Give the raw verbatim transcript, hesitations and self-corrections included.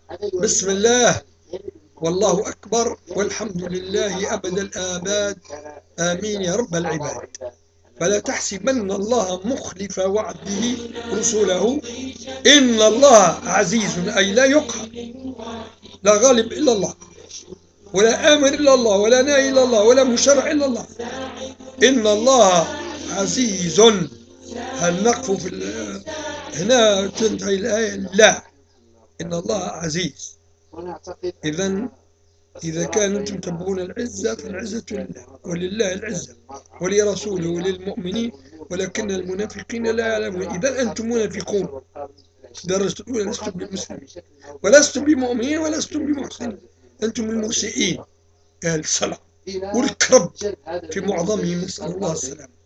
بسم الله والله أكبر والحمد لله أبد الآباد، آمين يا رب العباد. فلا تحسبن الله مخلف وعده رسله، إن الله عزيز أي لا يقهر، لا غالب إلا الله، ولا آمر إلا الله، ولا ناهي إلا الله، ولا مشرع إلا الله. إن الله عزيز. هل نقف في هنا تنتهي الآية؟ لا، إن الله عزيز. إذا إذا كنتم تبغون العزة فالعزة لله، ولله العزة ولرسوله وللمؤمنين ولكن المنافقين لا يعلمون. إذا أنتم منافقون درجة الأولى، لستم بمسلمين ولستم بمؤمنين ولستم بمحسنين، أنتم المسيئين أهل الصلاة والكرب في معظمهم، نسأل الله السلامة.